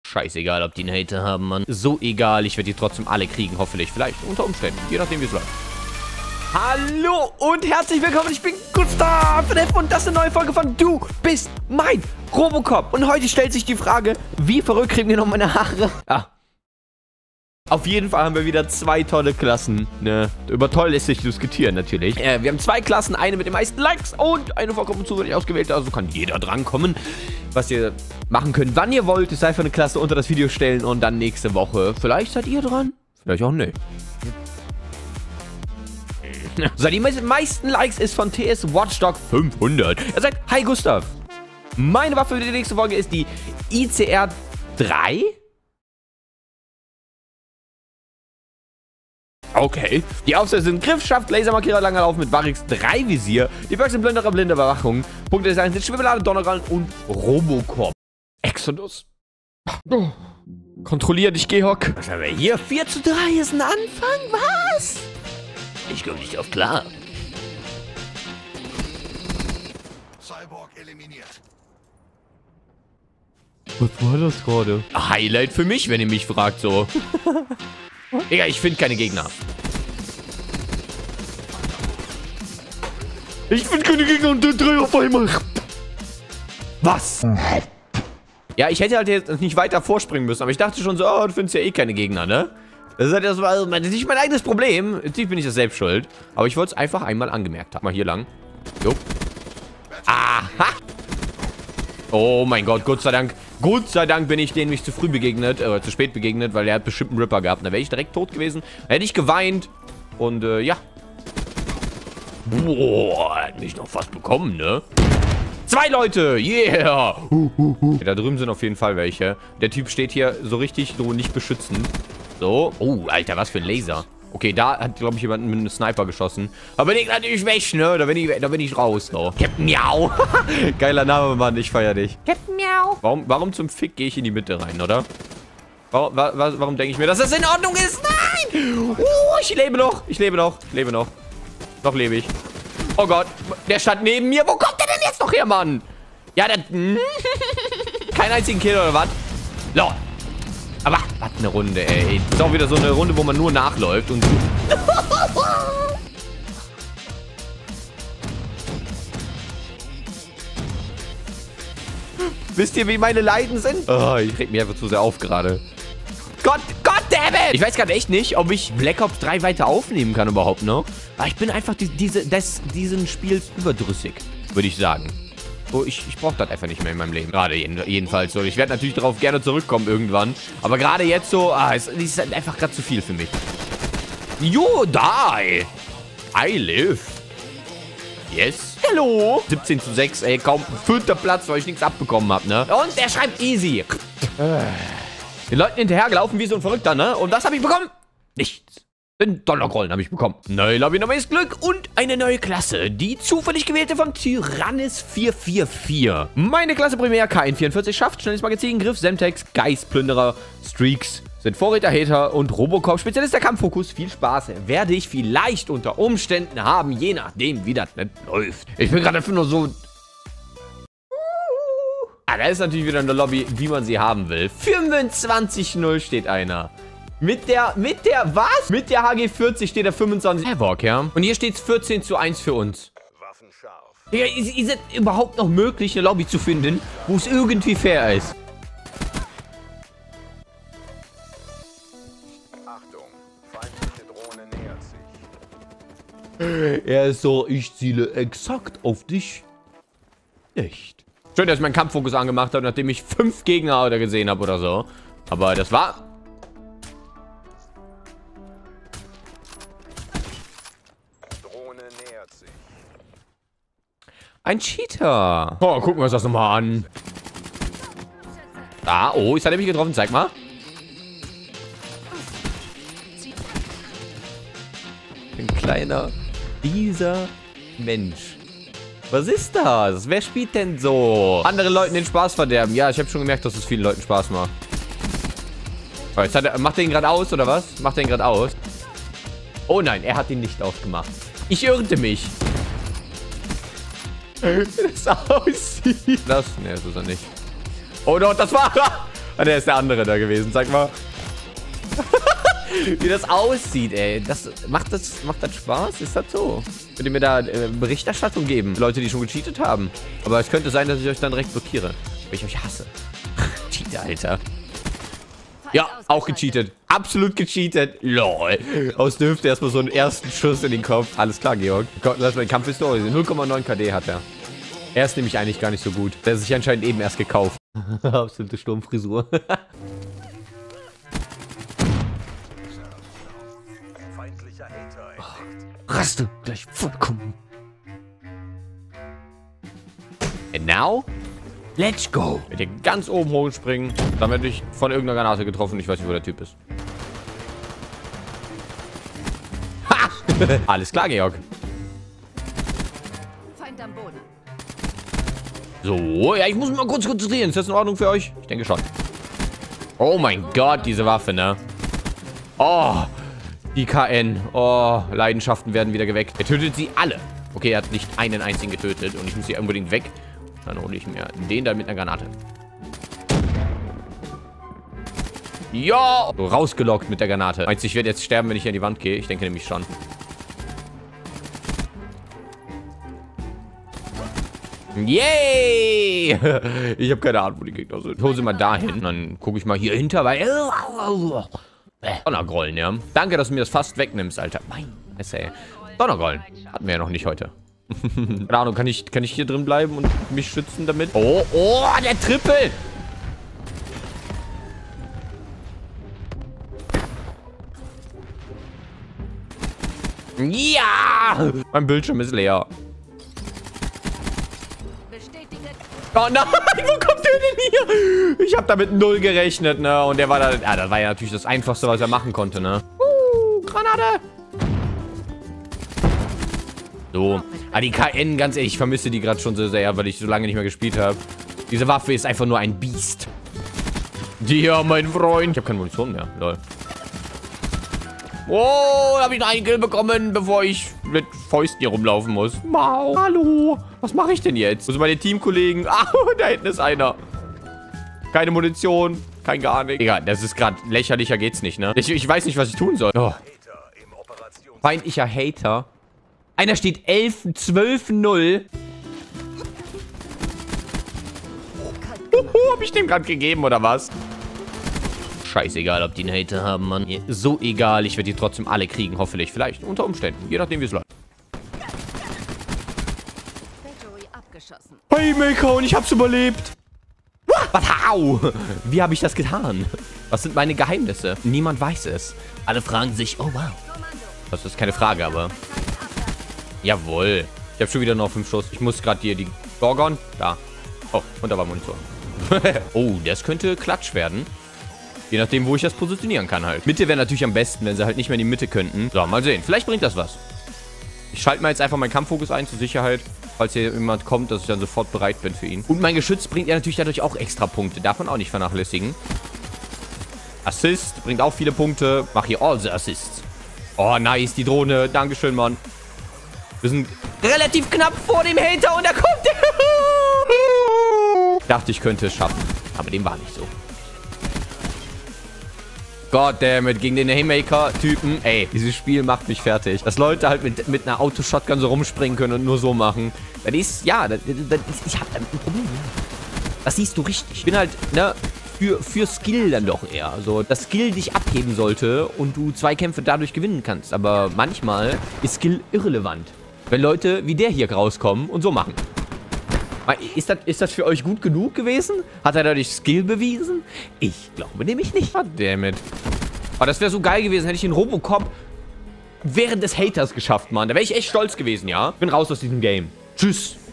Scheißegal, ob die einen Hater haben, Mann. So egal, ich werde die trotzdem alle kriegen, hoffentlich. Vielleicht, unter Umständen. Je nachdem, wie es läuft. Hallo und herzlich willkommen, ich bin Gustav und das ist eine neue Folge von Du bist mein Robocop. Und heute stellt sich die Frage, wie verrückt kriegen wir noch meine Haare? Auf jeden Fall haben wir wieder zwei tolle Klassen, ne? Über toll lässt sich diskutieren, natürlich. Wir haben zwei Klassen, eine mit den meisten Likes und eine vollkommen zufällig ausgewählte, also kann jeder drankommen. Was ihr machen könnt, wann ihr wollt, ist einfach eine Klasse unter das Video stellen und dann nächste Woche. Vielleicht seid ihr dran, vielleicht auch nicht. So, die meisten Likes ist von TS Watchdog 500. Er sagt, hi Gustav. Meine Waffe für die nächste Folge ist die ICR 3. Okay. Die Aufsätze sind Griff, Schaft, Lasermarkierer, langer Lauf mit Varix 3 Visier. Die Perks sind Plünderer, blinde Überwachung. Punkte des sind Schwimmelade, Donnerrallen und Robocop. Exodus. Oh. Kontrollier dich, Georg. Was haben wir hier? 4:3 ist ein Anfang? Was? Ich komme nicht auf klar. Cyborg eliminiert. Was war das gerade? Highlight für mich, wenn ihr mich fragt, so. Digga, ich finde keine Gegner. Ich finde keine Gegner und den drei auf einmal. Was? Ja, ich hätte halt jetzt nicht weiter vorspringen müssen, aber ich dachte schon so, oh, du findest ja eh keine Gegner, ne? Das ist nicht mein eigenes Problem. Natürlich bin ich das selbst schuld. Aber ich wollte es einfach einmal angemerkt haben. Mal hier lang. Jo. Aha. Oh mein Gott, Gott sei Dank. Gott sei Dank bin ich denen nicht zu früh begegnet, zu spät begegnet, weil er hat bestimmt einen Ripper gehabt. Da wäre ich direkt tot gewesen. Da hätte ich geweint. Und, ja. Boah, hat mich noch fast bekommen, ne? 2 Leute, yeah. Da drüben sind auf jeden Fall welche. Der Typ steht hier so richtig so nicht beschützend. So. Oh, Alter, was für ein Laser. Okay, da hat, glaube ich, jemand mit einem Sniper geschossen. Aber bin ich natürlich weg, ne? Da bin ich raus, so. Captain Miau. Geiler Name, Mann. Ich feier dich. Captain Miau. Warum zum Fick gehe ich in die Mitte rein, oder? Warum denke ich mir, dass das in Ordnung ist? Nein! Ich lebe noch. Ich lebe noch. Ich lebe noch. Noch lebe ich. Oh Gott. Der stand neben mir. Wo kommt der denn jetzt noch her, Mann? Ja, der... Keinen einzigen Kill, oder was? So. Aber, was eine Runde, ey. Das ist auch wieder so eine Runde, wo man nur nachläuft und... Wisst ihr, wie meine Leiden sind? Oh, ich reg mich einfach zu sehr auf gerade. Goddammit! Ich weiß gerade echt nicht, ob ich Black Ops 3 weiter aufnehmen kann überhaupt noch. Aber ich bin einfach diesen Spiels überdrüssig, würde ich sagen. Oh, ich brauche das einfach nicht mehr in meinem Leben. Gerade jedenfalls so. Ich werde natürlich darauf gerne zurückkommen irgendwann. Aber gerade jetzt so, es ist halt einfach gerade zu viel für mich. You die! I live. Yes. Hello. 17:6, ey, kaum 5. Platz, weil ich nichts abbekommen habe, ne? Und der schreibt easy. Den Leuten hinterhergelaufen wie so ein Verrückter, ne? Und was habe ich bekommen? Nichts. Den Dollargrollen habe ich bekommen. Neue Lobby, neues Glück und eine neue Klasse. Die zufällig gewählte vom Tyrannis 444. Meine Klasse primär KN44 schafft, schnelles Magazin, Griff, Semtex, Geist, Plünderer, Streaks, sind Vorräter, Hater und Robocop. Spezialist der Kampffokus. Viel Spaß werde ich vielleicht unter Umständen haben, je nachdem, wie das nicht läuft. Ich bin gerade einfach nur so... Da ist natürlich wieder eine Lobby, wie man sie haben will. 25:0 steht einer. Mit der was? Mit der HG40 steht der 25. Havoc, ja. Und hier steht es 14:1 für uns. Waffen scharf. Ja, ist es überhaupt noch möglich, eine Lobby zu finden, wo es irgendwie fair ist? Achtung, feindliche Drohne nähert sich. Er ist so, ich ziele exakt auf dich. Nicht. Schön, dass ich meinen Kampffokus angemacht habe, nachdem ich 5 Gegner oder gesehen habe oder so. Aber das war... Ein Cheater. Oh, gucken wir uns das nochmal an. Ah, oh, jetzt hat er mich getroffen. Zeig mal. Ein kleiner, dieser Mensch. Was ist das? Wer spielt denn so? Andere Leuten den Spaß verderben. Ja, ich habe schon gemerkt, dass es vielen Leuten Spaß macht. Oh, jetzt macht er ihn gerade aus, oder was? Macht er ihn gerade aus? Oh nein, er hat ihn nicht ausgemacht. Ich irrte mich. Wie das aussieht. Das? Ne, das ist er nicht. Oh doch, das war... Ah, der ist der andere da gewesen. Sag mal. Wie das aussieht, ey. Macht das Spaß? Ist das so? Könnt ihr mir da Berichterstattung geben? Leute, die schon gecheatet haben. Aber es könnte sein, dass ich euch dann direkt blockiere. Weil ich euch hasse. Cheater, Alter. Ja, auch gecheatet. Absolut gecheatet. Lol. Aus der Hüfte erstmal so einen ersten Schuss in den Kopf. Alles klar, Georg. Lass mal den Kampfpistole. 0,9 KD hat er. Er ist nämlich eigentlich gar nicht so gut. Der hat sich anscheinend eben erst gekauft. Absolute Sturmfrisur. Feindlicher Hater entdeckt. Raste gleich vollkommen. And now, let's go. Mit dir ganz oben hochspringen. Dann werde ich von irgendeiner Granate getroffen. Ich weiß nicht, wo der Typ ist. Ha! Alles klar, Georg. Feind am Boden. So, ja, ich muss mich mal kurz konzentrieren. Ist das in Ordnung für euch? Ich denke schon. Oh mein Gott, diese Waffe, ne? Oh, die KN. Oh, Leidenschaften werden wieder geweckt. Er tötet sie alle. Okay, er hat nicht einen einzigen getötet. Und ich muss hier unbedingt weg. Dann hole ich mir den da mit einer Granate. Ja! So, rausgelockt mit der Granate. Meinst du, ich werde jetzt sterben, wenn ich an die Wand gehe? Ich denke nämlich schon. Yay! Ich habe keine Ahnung, wo die Gegner sind. Ich hole sie mal dahin. Dann gucke ich mal hier hinter, weil... Donnergrollen, ja. Danke, dass du mir das fast wegnimmst, Alter. Mein Essay. Donnergrollen. Hatten wir ja noch nicht heute. Keine Ahnung, kann ich hier drin bleiben und mich schützen damit? Oh, der Triple! Ja! Mein Bildschirm ist leer. Oh nein, wo kommt der denn hier? Ich habe damit 0 gerechnet, ne? Und der war da... Ja, das war ja natürlich das Einfachste, was er machen konnte, ne? Granate! So. Ah, die KN, ganz ehrlich, ich vermisse die gerade schon so sehr, weil ich so lange nicht mehr gespielt habe. Diese Waffe ist einfach nur ein Biest. Ja, mein Freund. Ich habe keine Munition mehr, lol. Oh, da habe ich einen Kill bekommen, bevor ich mit Fäusten hier rumlaufen muss. Wow. Hallo. Was mache ich denn jetzt? Wo sind meine Teamkollegen? Ah, da hinten ist einer. Keine Munition. Kein gar nichts. Egal, das ist gerade lächerlicher geht's nicht, ne? Ich weiß nicht, was ich tun soll. Oh. Feindlicher Hater. Einer steht 12-0. Hab ich dem gerade gegeben, oder was? Scheißegal, ob die einen Hater haben, Mann. Mir so egal, ich werde die trotzdem alle kriegen, hoffentlich. Vielleicht, unter Umständen. Je nachdem, wie es läuft. Haymaker, und ich hab's überlebt. Was? Au! Wie habe ich das getan? Was sind meine Geheimnisse? Niemand weiß es. Alle fragen sich, oh wow. Das ist keine Frage, aber... Jawohl. Ich habe schon wieder noch 5 Schuss. Ich muss gerade hier die Gorgon. Da. Oh, und da war Munition. Oh, das könnte Klatsch werden. Je nachdem, wo ich das positionieren kann halt. Mitte wäre natürlich am besten, wenn sie halt nicht mehr in die Mitte könnten. So, mal sehen. Vielleicht bringt das was. Ich schalte mal jetzt einfach meinen Kampffokus ein, zur Sicherheit. Falls hier jemand kommt, dass ich dann sofort bereit bin für ihn. Und mein Geschütz bringt ja natürlich dadurch auch extra Punkte. Darf man auch nicht vernachlässigen. Assist bringt auch viele Punkte. Mach hier all the Assists. Oh, nice, die Drohne. Dankeschön, Mann. Wir sind relativ knapp vor dem Hater und da kommt der. Ich dachte, ich könnte es schaffen. Aber dem war nicht so. Goddammit, gegen den Haymaker-Typen. Ey, dieses Spiel macht mich fertig. Dass Leute halt mit einer Autoshotgun so rumspringen können und nur so machen. Das ist, ja, ich hab damit ein Problem. Das siehst du richtig. Ich bin halt, ne, für Skill dann doch eher. So, dass Skill dich abheben sollte und du Zweikämpfe dadurch gewinnen kannst. Aber manchmal ist Skill irrelevant. Wenn Leute wie der hier rauskommen und so machen. Ist das für euch gut genug gewesen? Hat er dadurch Skill bewiesen? Ich glaube nämlich nicht. Goddammit. Aber das wäre so geil gewesen, hätte ich den Robocop während des Haters geschafft, Mann. Da wäre ich echt stolz gewesen, ja? Bin raus aus diesem Game. Tschüss.